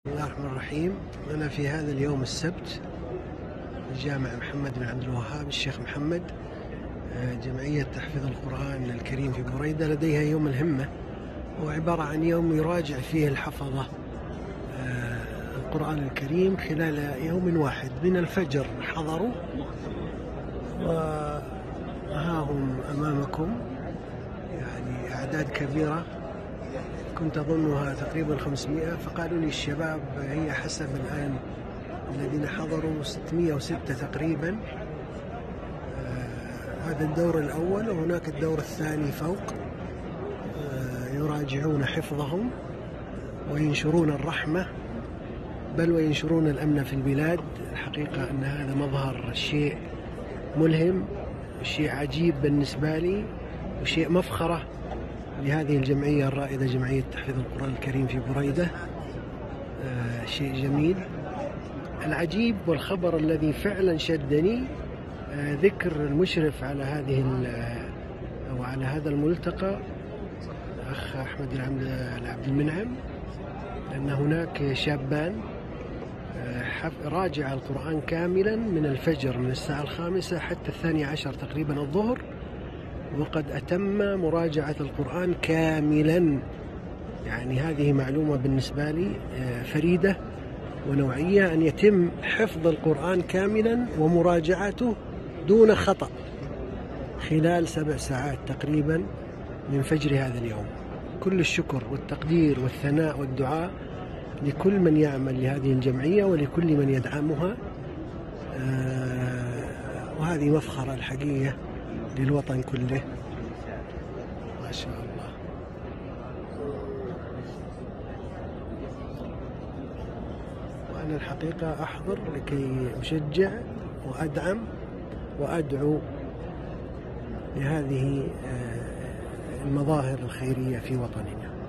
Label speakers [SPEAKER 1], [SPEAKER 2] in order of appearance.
[SPEAKER 1] بسم الله الرحمن الرحيم. أنا في هذا اليوم السبت في جامع محمد بن عبد الوهاب الشيخ محمد، جمعية تحفيظ القرآن الكريم في بريدة لديها يوم الهمة، هو عبارة عن يوم يراجع فيه الحفظة القرآن الكريم خلال يوم واحد. من الفجر حضروا وها هم أمامكم، يعني أعداد كبيرة، كنت أظنها تقريبا 500، فقالوا لي الشباب هي حسب الآن الذين حضروا 606 تقريبا. هذا الدور الأول، وهناك الدور الثاني فوق يراجعون حفظهم وينشرون الرحمة، بل وينشرون الأمن في البلاد. الحقيقة أن هذا مظهر شيء ملهم، شيء عجيب بالنسبة لي، وشيء مفخرة لهذه الجمعية الرائدة، جمعية تحفيظ القرآن الكريم في بريدة. شيء جميل. العجيب والخبر الذي فعلا شدني ذكر المشرف على أو على هذا الملتقى، الأخ أحمد العبد المنعم، أن هناك شابان راجع القرآن كاملا من الفجر، من الساعة 5 حتى 12 تقريبا الظهر، وقد أتم مراجعة القرآن كاملا. يعني هذه معلومة بالنسبة لي فريدة ونوعية، أن يتم حفظ القرآن كاملا ومراجعته دون خطأ خلال 7 ساعات تقريبا من فجر هذا اليوم. كل الشكر والتقدير والثناء والدعاء لكل من يعمل لهذه الجمعية ولكل من يدعمها، وهذه مفخرة الحقيقة للوطن كله، ما شاء الله. وأنا الحقيقة أحضر لكي أشجع وأدعم وأدعو لهذه المظاهر الخيرية في وطننا.